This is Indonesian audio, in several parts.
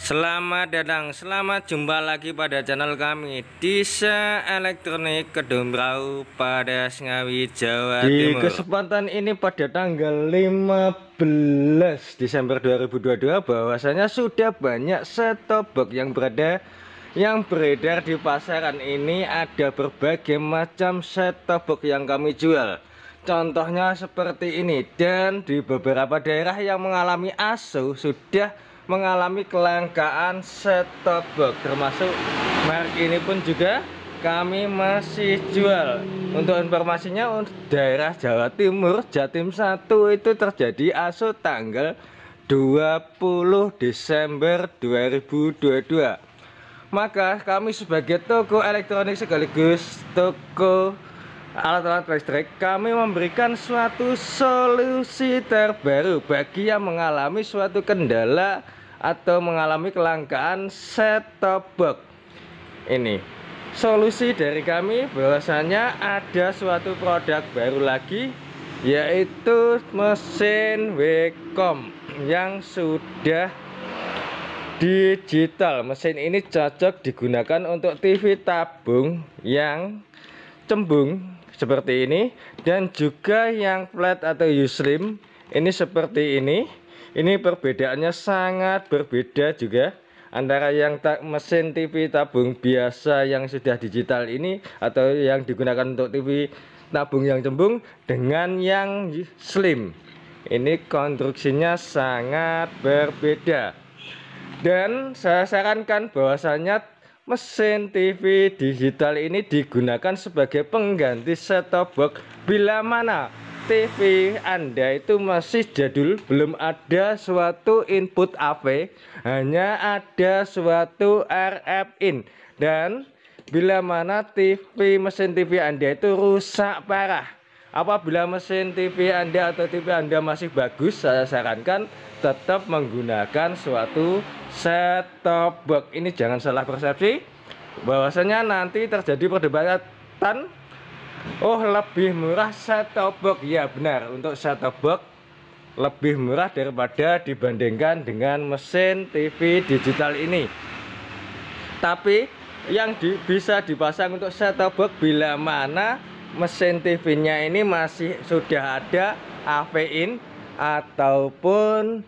Selamat datang, selamat jumpa lagi pada channel kami Disa Elektronik Kedumbrau pada Ngawi, Jawa Timur. Di kesempatan ini pada tanggal 15 Desember 2022 bahwasanya sudah banyak set-top box yang beredar di pasaran ini. Ada berbagai macam set-top box yang kami jual. Contohnya seperti ini, dan di beberapa daerah yang mengalami ASO sudah mengalami kelangkaan set-top box, termasuk merek ini pun juga kami masih jual. Untuk informasinya, untuk daerah Jawa Timur, Jatim 1 itu terjadi ASO tanggal 20 Desember 2022. Maka kami sebagai toko elektronik sekaligus toko alat-alat listrik, kami memberikan suatu solusi terbaru bagi yang mengalami suatu kendala atau mengalami kelangkaan set-top box. Ini solusi dari kami, bahwasanya ada suatu produk baru lagi, yaitu mesin Wacom yang sudah digital. Mesin ini cocok digunakan untuk TV tabung yang cembung seperti ini, dan juga yang flat atau U-slim ini seperti ini. Ini perbedaannya sangat berbeda juga antara yang mesin TV tabung biasa yang sudah digital ini atau yang digunakan untuk TV tabung yang cembung dengan yang slim. Ini konstruksinya sangat berbeda, dan saya sarankan bahwasanya mesin TV digital ini digunakan sebagai pengganti set-top box bila mana TV Anda itu masih jadul, belum ada suatu input AV, hanya ada suatu RF in. Dan bila mana mesin TV Anda itu rusak parah, apabila mesin TV Anda atau TV Anda masih bagus, saya sarankan tetap menggunakan suatu set-top box. Ini jangan salah persepsi, bahwasanya nanti terjadi perdebatan, oh lebih murah set-top box. Ya benar, untuk set-top box lebih murah daripada dibandingkan dengan mesin TV digital ini. Tapi yang bisa dipasang untuk set-top box bila mana mesin TV-nya ini masih sudah ada AV in ataupun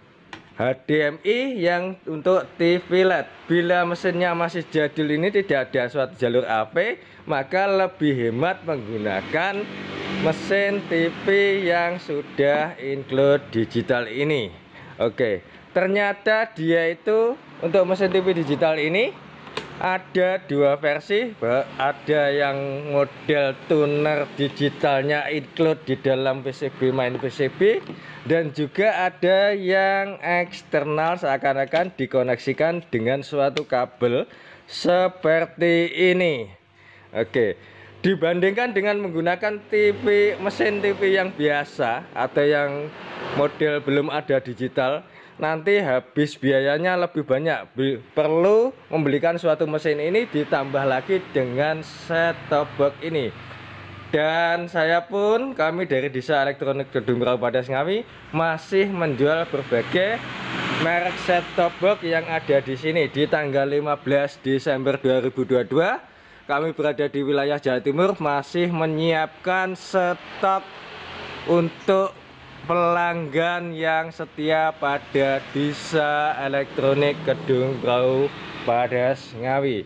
HDMI yang untuk TV LED. Bila mesinnya masih jadul ini tidak ada suatu jalur AV, maka lebih hemat menggunakan mesin TV yang sudah include digital ini. Oke, ternyata dia itu untuk mesin TV digital ini ada dua versi. Ada yang model tuner digitalnya include di dalam PCB, main PCB, dan juga ada yang eksternal seakan-akan dikoneksikan dengan suatu kabel seperti ini. Oke, dibandingkan dengan menggunakan mesin TV yang biasa atau yang model belum ada digital, nanti habis biayanya lebih banyak. Perlu membelikan suatu mesin ini ditambah lagi dengan set-top box ini. Dan kami dari Disa Elektronik Kedumbrau pada Ngawi masih menjual berbagai merek set-top box yang ada di sini. Di tanggal 15 Desember 2022 kami berada di wilayah Jawa Timur, masih menyiapkan stok untuk pelanggan yang setia pada Disa Elektronik Kedumbrau pada Ngawi.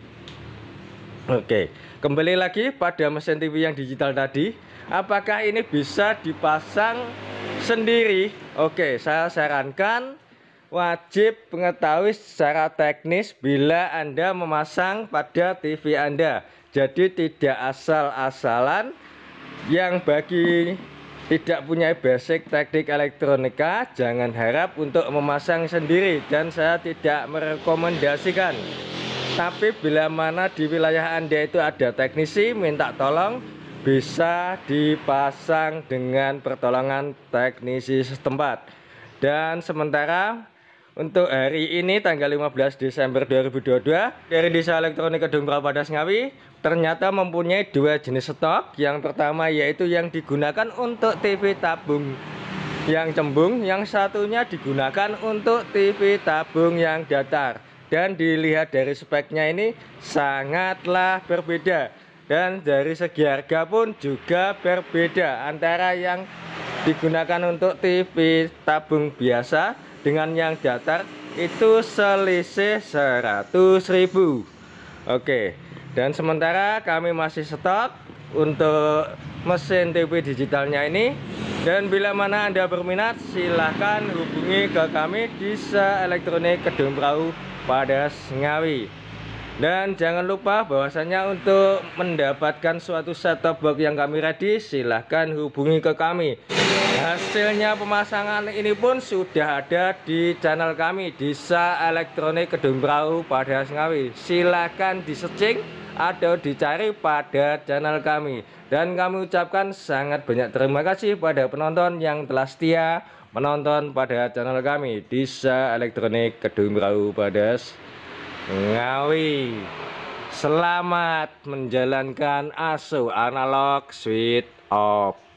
Oke, kembali lagi pada mesin TV yang digital tadi, apakah ini bisa dipasang sendiri? Oke, saya sarankan wajib mengetahui secara teknis bila Anda memasang pada TV Anda. Jadi tidak asal-asalan. Yang bagi tidak punya basic teknik elektronika, jangan harap untuk memasang sendiri, dan saya tidak merekomendasikan. Tapi bila mana di wilayah Anda itu ada teknisi, minta tolong bisa dipasang dengan pertolongan teknisi setempat. Dan sementara untuk hari ini tanggal 15 Desember 2022 dari Disa Elektronik Kedumbrau pada Ngawi ternyata mempunyai dua jenis stok. Yang pertama yaitu yang digunakan untuk TV tabung yang cembung, yang satunya digunakan untuk TV tabung yang datar. dan dilihat dari speknya ini sangatlah berbeda, dan dari segi harga pun juga berbeda antara yang digunakan untuk TV tabung biasa dengan yang datar itu selisih 100.000. Oke, dan sementara kami masih stok untuk mesin TV digitalnya ini, dan bila mana Anda berminat silahkan hubungi ke kami di Disa Elektronik Kedung Prau Padas Ngawi. Dan jangan lupa bahwasanya untuk mendapatkan suatu set-top box yang kami ready, silahkan hubungi ke kami. Hasilnya pemasangan ini pun sudah ada di channel kami Disa Elektronik Kedung Prau Padas Ngawi. Silahkan di-searching atau dicari pada channel kami. Dan kami ucapkan sangat banyak terima kasih pada penonton yang telah setia menonton pada channel kami Disa Elektronik Kedung Prau Padas Ngawi. Selamat menjalankan asuh analog switch off.